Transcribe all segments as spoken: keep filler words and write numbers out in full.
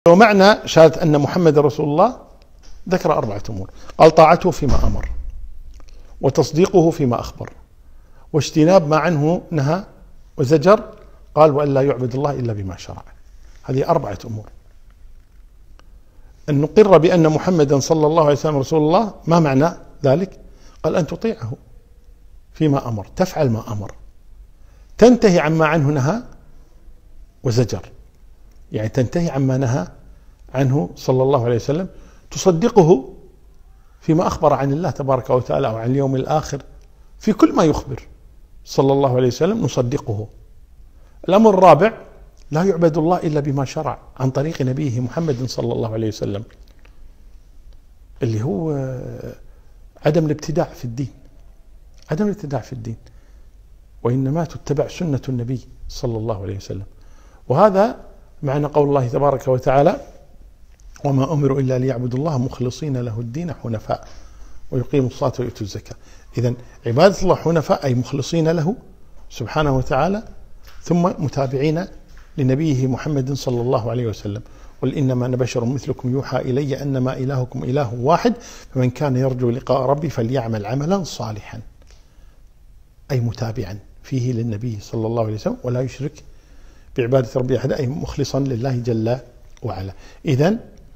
ومعنى شهادة أن محمد رسول الله ذكر أربعة أمور. قال طاعته فيما أمر، وتصديقه فيما أخبر، واجتناب ما عنه نهى وزجر، قال وأن لا يعبد الله إلا بما شرع. هذه أربعة أمور. أن نقر بأن محمدا صلى الله عليه وسلم رسول الله، ما معنى ذلك؟ قال أن تطيعه فيما أمر، تفعل ما أمر، تنتهي عما عنه نهى وزجر، يعني تنتهي عما نهى عنه صلى الله عليه وسلم، تصدقه فيما أخبر عن الله تبارك وتعالى أو عن اليوم الآخر، في كل ما يخبر صلى الله عليه وسلم نصدقه. الأمر الرابع، لا يعبد الله إلا بما شرع عن طريق نبيه محمد صلى الله عليه وسلم، اللي هو عدم الابتداع في الدين، عدم الابتداع في الدين، وإنما تتبع سنة النبي صلى الله عليه وسلم. وهذا معنى قول الله تبارك وتعالى: وما أمروا إلا ليعبدوا الله مخلصين له الدين حنفاء ويقيموا الصلاة ويؤتوا الزكاة. إذن عبادة الله حنفاء أي مخلصين له سبحانه وتعالى، ثم متابعين لنبيه محمد صلى الله عليه وسلم. قل إنما أنا بشر مثلكم يوحى إلي أنما إلهكم إله واحد فمن كان يرجو لقاء ربي فليعمل عملا صالحا، أي متابعا فيه للنبي صلى الله عليه وسلم، ولا يشرك بعبادة ربي أحد، أي مخلصا لله جل وعلا. إذن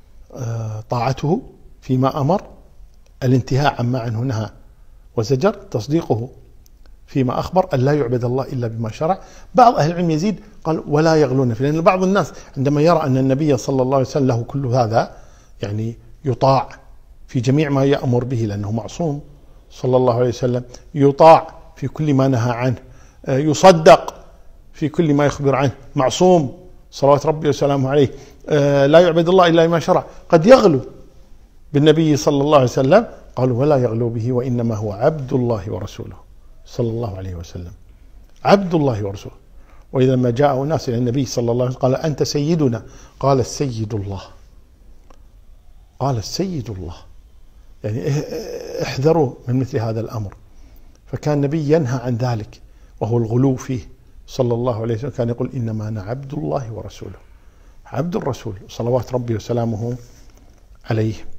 طاعته فيما أمر، الانتهاء عما عنه نهى وزجر، تصديقه فيما أخبر، أن لا يعبد الله إلا بما شرع. بعض أهل العلم يزيد قال ولا يغلون فيه، لأن بعض الناس عندما يرى أن النبي صلى الله عليه وسلم له كل هذا، يعني يطاع في جميع ما يأمر به لأنه معصوم صلى الله عليه وسلم، يطاع في كل ما نهى عنه، يصدق في كل ما يخبر عنه، معصوم صلوات ربي وسلامه عليه، لا يعبد الله إلا بما شرع، قد يغلو بالنبي صلى الله عليه وسلم. قالوا ولا يغلو به وإنما هو عبد الله ورسوله صلى الله عليه وسلم، عبد الله ورسوله. وإذا ما جاء ناس إلى النبي صلى الله عليه وسلم قال أنت سيدنا، قال السيد الله، قال السيد الله، يعني احذروا من مثل هذا الأمر. فكان النبي ينهى عن ذلك وهو الغلو فيه صلى الله عليه وسلم، كان يقول إنما أنا عبد الله ورسوله، عبد الرسول صلوات ربي وسلامه عليه.